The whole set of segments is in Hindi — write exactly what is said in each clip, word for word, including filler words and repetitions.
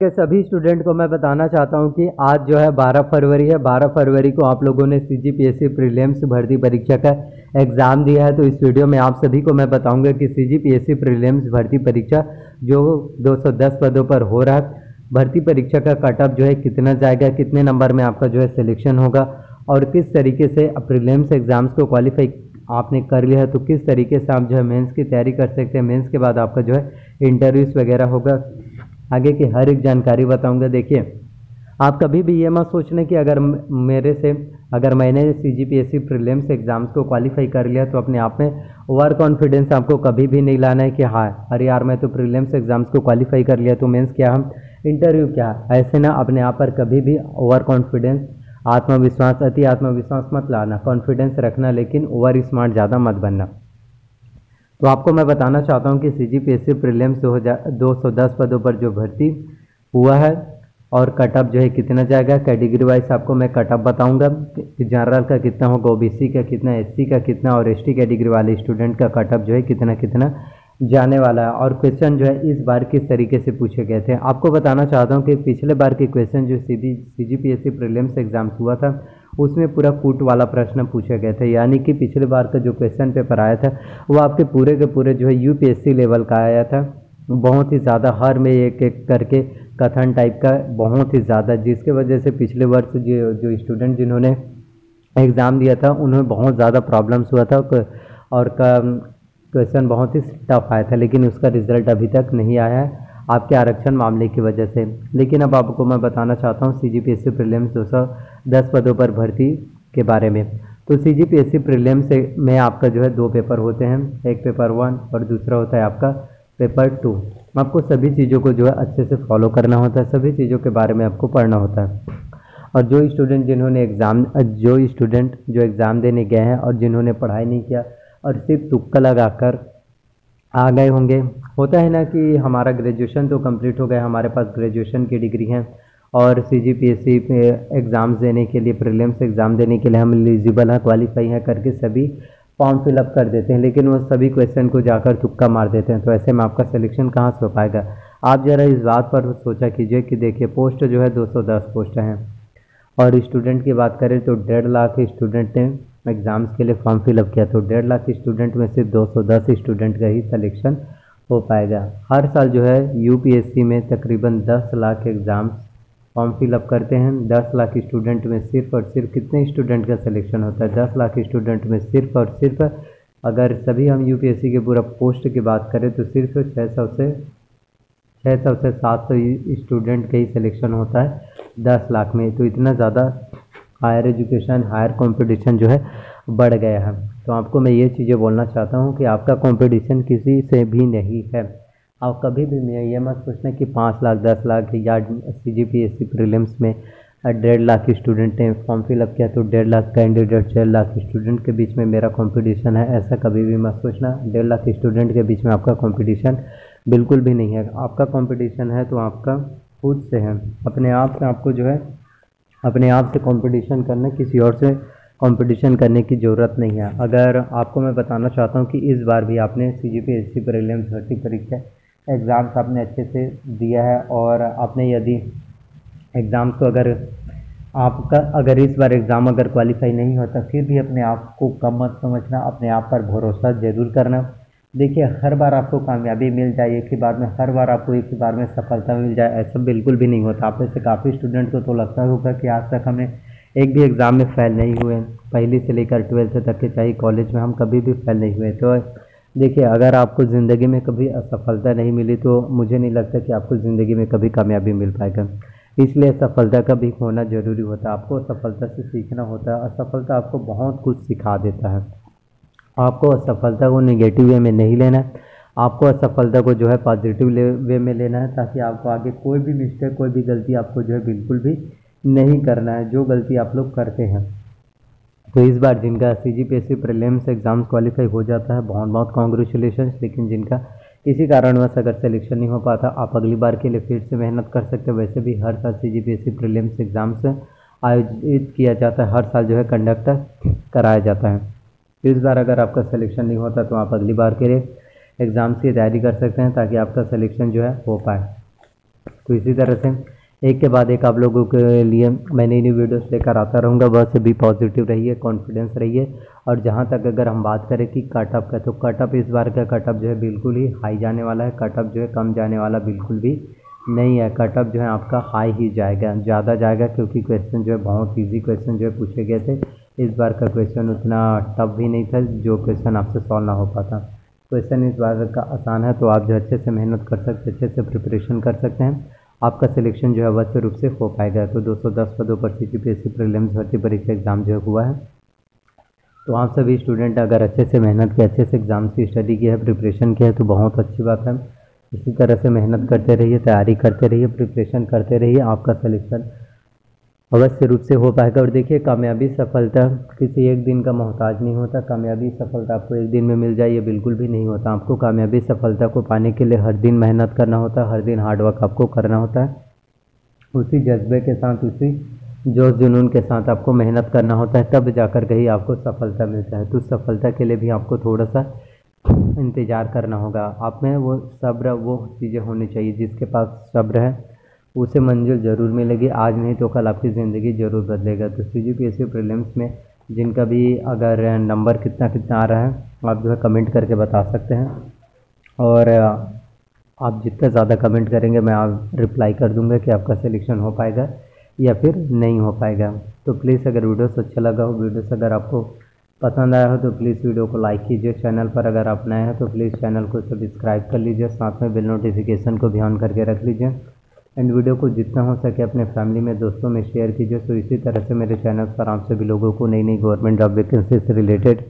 के सभी स्टूडेंट को मैं बताना चाहता हूं कि आज जो है बारह फरवरी है। बारह फरवरी को आप लोगों ने सीजीपीएससी प्रीलिम्स भर्ती परीक्षा का एग्ज़ाम दिया है। तो इस वीडियो में आप सभी को मैं बताऊंगा कि सीजीपीएससी प्रीलिम्स भर्ती परीक्षा जो दो सौ दस पदों पर हो रहा है, भर्ती परीक्षा का कट ऑफ जो है कितना जाएगा, कितने नंबर में आपका जो है सिलेक्शन होगा और किस तरीके से प्रीलिम्स एग्ज़ाम्स को क्वालिफाई आपने कर लिया है तो किस तरीके से आप जो है मेंस की तैयारी कर सकते हैं। मेंस के बाद आपका जो है इंटरव्यूज़ वगैरह होगा, आगे की हर एक जानकारी बताऊंगा। देखिए, आप कभी भी ये मत सोचना कि अगर मेरे से अगर मैंने सीजीपीएससी प्रीलिम्स एग्ज़ाम्स को क्वालिफाई कर लिया तो अपने आप में ओवर कॉन्फिडेंस आपको कभी भी नहीं लाना है कि हाँ अरे यार मैं तो प्रीलिम्स एग्ज़ाम्स को क्वालिफाई कर लिया तो मेंस क्या, हम इंटरव्यू क्या। ऐसे ना अपने आप पर कभी भी ओवर कॉन्फिडेंस, आत्मविश्वास, अति आत्मविश्वास मत लाना। कॉन्फिडेंस रखना, लेकिन ओवर स्मार्ट ज़्यादा मत बनना। तो आपको मैं बताना चाहता हूं कि सीजीपीएससी प्रीलिम्स दो सौ दस पदों पर जो भर्ती हुआ है और कटअप जो है कितना जाएगा, कैटेगरी वाइज आपको मैं कटअप बताऊंगा कि जनरल का कितना होगा, ओबीसी का कितना, एससी का कितना और एसटी कैटेगरी वाले स्टूडेंट का कटअप जो है कितना कितना जाने वाला है। और क्वेश्चन जो है इस बार किस तरीके से पूछे गए थे आपको बताना चाहता हूँ कि पिछले बार के क्वेश्चन जो सी सीजीपीएससी प्रीलिम्स एग्जाम्स हुआ था उसमें पूरा कूट वाला प्रश्न पूछे गए थे। यानी कि पिछले बार का जो क्वेश्चन पेपर आया था वो आपके पूरे के पूरे जो है यूपीएससी लेवल का आया था। बहुत ही ज़्यादा हर में एक एक करके कथन टाइप का, बहुत ही ज़्यादा, जिसके वजह से पिछले वर्ष जो जो स्टूडेंट जिन्होंने एग्ज़ाम दिया था उन्हें बहुत ज़्यादा प्रॉब्लम्स हुआ था और का क्वेश्चन बहुत ही टफ आया था, लेकिन उसका रिजल्ट अभी तक नहीं आया है आपके आरक्षण मामले की वजह से। लेकिन अब आपको मैं बताना चाहता हूँ सीजीपीएससी प्रीलिम्स दो सौ दस पदों पर भर्ती के बारे में। तो सीजीपीएससी प्रीलिम्स में आपका जो है दो पेपर होते हैं, एक पेपर वन और दूसरा होता है आपका पेपर टू। आपको सभी चीज़ों को जो है अच्छे से फॉलो करना होता है, सभी चीज़ों के बारे में आपको पढ़ना होता है। और जो स्टूडेंट जिन्होंने एग्ज़ाम जो स्टूडेंट जो एग्ज़ाम देने गए हैं और जिन्होंने पढ़ाई नहीं किया और सिर्फ तुक्का लगाकर आ गए होंगे, होता है ना कि हमारा ग्रेजुएशन तो कंप्लीट हो गया, हमारे पास ग्रेजुएशन की डिग्री है और सीजीपीएससी पे एग्ज़ाम्स देने के लिए, प्रीलिम्स एग्ज़ाम देने के लिए हम एलिजिबल हैं, क्वालिफाई हैं करके सभी फॉर्म फिलअप कर देते हैं, लेकिन वो सभी क्वेश्चन को जाकर तुक्का मार देते हैं। तो ऐसे में आपका सिलेक्शन कहाँ से हो पाएगा। आप ज़रा इस बात पर सोचा कीजिए कि देखिए पोस्ट जो है दो सौ दस पोस्ट हैं और स्टूडेंट की बात करें तो डेढ़ लाख स्टूडेंट ने एग्ज़ाम्स के लिए फॉर्म फिलअप किया। तो डेढ़ लाख स्टूडेंट में सिर्फ दो सौ दस स्टूडेंट का ही सिलेक्शन हो पाएगा। हर साल जो है यूपीएससी में तकरीबन दस लाख एग्ज़ाम्स फॉर्म फिलअप करते हैं। दस लाख स्टूडेंट में सिर्फ और सिर्फ कितने स्टूडेंट का सिलेक्शन होता है, दस लाख स्टूडेंट में सिर्फ और सिर्फ, अगर सभी हम यूपीएससी के पूरा पोस्ट की बात करें तो सिर्फ छः सौ से छः सौ से सात सौ स्टूडेंट का ही सिलेक्शन होता है दस लाख में। तो इतना ज़्यादा हायर एजुकेशन, हायर कंपटीशन जो है बढ़ गया है। तो आपको मैं ये चीज़ें बोलना चाहता हूँ कि आपका कंपटीशन किसी से भी नहीं है। आप कभी भी मैं ये मत सोचना कि पाँच लाख दस लाख या सीजीपीएससी प्रीलिम्स में डेढ़ लाख स्टूडेंट ने फॉर्म फिलअप किया तो डेढ़ लाख कैंडिडेट डेढ़ लाख स्टूडेंट के बीच में मेरा कंपटीशन है, ऐसा कभी भी मत सोचना। डेढ़ लाख स्टूडेंट के बीच में आपका कंपटीशन बिल्कुल भी नहीं है। आपका कंपटीशन है तो आपका खुद से है, अपने आप से आपको जो है अपने आप से कंपटीशन करना, किसी और से कंपटीशन करने की ज़रूरत नहीं है। अगर आपको मैं बताना चाहता हूँ कि इस बार भी आपने सीजीपीएससी प्रीलिम्स भर्ती परीक्षा एग्ज़ाम्स आपने अच्छे से दिया है और आपने यदि एग्ज़ाम्स को अगर आपका अगर इस बार एग्ज़ाम अगर क्वालिफाई नहीं होता फिर भी अपने आप को कम मत समझना, अपने आप पर भरोसा ज़रूर करना। देखिए, हर बार आपको कामयाबी मिल जाए एक ही बार में, हर बार आपको एक ही बार में सफलता मिल जाए, ऐसा बिल्कुल भी नहीं होता। आप में से काफ़ी स्टूडेंट को तो लगता होगा कि आज तक हमें एक भी एग्ज़ाम में फ़ेल नहीं हुए, पहली से लेकर ट्वेल्थ तक के चाहे कॉलेज में हम कभी भी फ़ेल नहीं हुए। तो देखिए, अगर आपको ज़िंदगी में कभी असफलता नहीं मिली तो मुझे नहीं लगता कि आपको ज़िंदगी में कभी कामयाबी मिल पाएगा। इसलिए सफलता का भी होना ज़रूरी होता है। आपको असफलता से सीखना होता है। असफलता आपको बहुत कुछ सिखा देता है। आपको असफलता को नेगेटिव वे में नहीं लेना है, आपको असफलता को जो है पॉजिटिव वे में लेना है, ताकि आपको आगे कोई भी मिस्टेक, कोई भी गलती आपको जो है बिल्कुल भी नहीं करना है जो गलती आप लोग करते हैं। तो इस बार जिनका सीजीपीएससी प्रीलिम्स एग्ज़ाम्स क्वालिफाई हो जाता है बहुत बहुत कॉन्ग्रेचुलेशन, लेकिन जिनका किसी कारणवश अगर सिलेक्शन नहीं हो पाता आप अगली बार के लिए फिर से मेहनत कर सकते हैं। वैसे भी हर साल सीजीपीएससी प्रीलिम्स एग्ज़ाम्स आयोजित किया जाता है, हर साल जो है कंडक्ट कराया जाता है। इस बार अगर आपका सिलेक्शन नहीं होता तो आप अगली बार के लिए एग्ज़ाम्स की तैयारी कर सकते हैं ताकि आपका सिलेक्शन जो है हो पाए। तो इसी तरह से एक के बाद एक आप लोगों के लिए मैं नई नई वीडियोस लेकर आता रहूँगा। बस भी पॉजिटिव रहिए, कॉन्फिडेंस रहिए। और जहाँ तक अगर हम बात करें कि कटअप का, तो कटअप इस बार का कटअप जो है बिल्कुल ही हाई जाने वाला है। कटअप जो है कम जाने वाला बिल्कुल भी नहीं है। कटअप जो है आपका हाई ही जाएगा, ज़्यादा जाएगा, क्योंकि क्वेश्चन जो है बहुत ईजी क्वेश्चन जो है पूछे गए थे। इस बार का क्वेश्चन उतना टफ भी नहीं था जो क्वेश्चन आपसे सॉल्व ना हो पाता। क्वेश्चन इस बार का आसान है, तो आप जो अच्छे से मेहनत कर सकते, अच्छे से प्रिपरेशन कर सकते हैं। आपका सिलेक्शन जो है अवश्य रूप से हो पाएगा। तो दो सौ दस पदों पर सीजीपीएससी प्रीलिम्स भर्ती परीक्षा एग्ज़ाम जो हुआ है, तो आप सभी स्टूडेंट अगर अच्छे से मेहनत की, अच्छे से एग्ज़ाम्स की स्टडी की है, प्रिपरेशन की है, तो बहुत अच्छी बात है। इसी तरह से मेहनत करते रहिए, तैयारी करते रहिए, प्रिपरेशन करते रहिए, आपका सिलेक्शन अवश्य रूप से हो पाएगा। और देखिए, कामयाबी सफलता किसी एक दिन का मोहताज नहीं होता। कामयाबी सफलता आपको एक दिन में मिल जाए ये बिल्कुल भी नहीं होता। आपको कामयाबी सफलता को पाने के लिए हर दिन मेहनत करना होता है, हर दिन हार्डवर्क आपको करना होता है। उसी जज्बे के साथ, उसी जोश जुनून के साथ आपको मेहनत करना होता है, तब जाकर कहीं आपको सफलता मिलता है। तो सफलता के लिए भी आपको थोड़ा सा इंतज़ार करना होगा। आप में वो सब्र, वो चीज़ें होनी चाहिए। जिसके पास सब्र है उसे मंजिल ज़रूर मिलेगी। आज नहीं तो कल आपकी ज़िंदगी ज़रूर बदलेगा। तो सीजीपीएससी प्रीलिम्स में जिनका भी अगर नंबर कितना कितना आ रहा है, आप जो है कमेंट करके बता सकते हैं। और आप जितना ज़्यादा कमेंट करेंगे मैं आप रिप्लाई कर दूंगा कि आपका सिलेक्शन हो पाएगा या फिर नहीं हो पाएगा। तो प्लीज़ अगर वीडियोस अच्छा लगा हो, वीडियोस अगर आपको पसंद आया हो, तो प्लीज़ वीडियो को लाइक कीजिए। चैनल पर अगर आप नए हैं तो प्लीज़ चैनल को सब्सक्राइब कर लीजिए, साथ में बेल नोटिफिकेशन को भी ऑन करके रख लीजिए। एंड वीडियो को जितना हो सके अपने फैमिली में, दोस्तों में शेयर कीजिए। तो इसी तरह से मेरे चैनल पर आप सभी लोगों को नई नई गवर्नमेंट जॉब वैकेंसी से रिलेटेड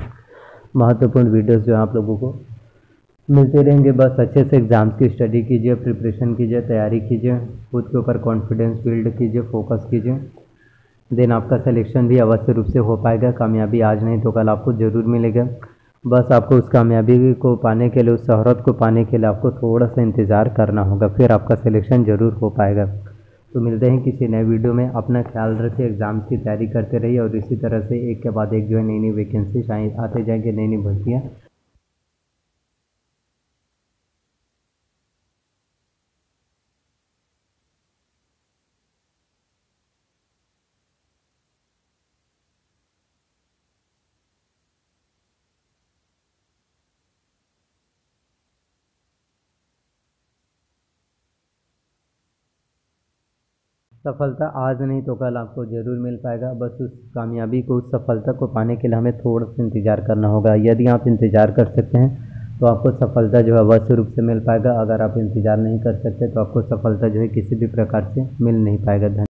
महत्वपूर्ण वीडियोस जो आप लोगों को मिलते रहेंगे। बस अच्छे से एग्ज़ाम्स की स्टडी कीजिए, प्रिपरेशन कीजिए, तैयारी कीजिए, खुद के ऊपर कॉन्फिडेंस बिल्ड कीजिए, फोकस कीजिए। देन आपका सिलेक्शन भी अवश्य रूप से हो पाएगा। कामयाबी आज नहीं तो कल आपको ज़रूर मिलेगा। बस आपको उस कामयाबी को पाने के लिए, उस शोहरत को पाने के लिए आपको थोड़ा सा इंतज़ार करना होगा, फिर आपका सिलेक्शन ज़रूर हो पाएगा। तो मिलते हैं किसी नए वीडियो में। अपना ख्याल रखिए, एग्ज़ाम्स की तैयारी करते रहिए, और इसी तरह से एक के बाद एक जो है नई नई वैकेंसी आते जाएंगे, नई नई भर्तियाँ। सफलता आज नहीं तो कल आपको ज़रूर मिल पाएगा। बस उस कामयाबी को, उस सफलता को पाने के लिए हमें थोड़ा सा इंतज़ार करना होगा। यदि आप इंतज़ार कर सकते हैं तो आपको सफलता जो है अवश्य रूप से मिल पाएगा। अगर आप इंतज़ार नहीं कर सकते तो आपको सफलता जो है किसी भी प्रकार से मिल नहीं पाएगा। धन्यवाद।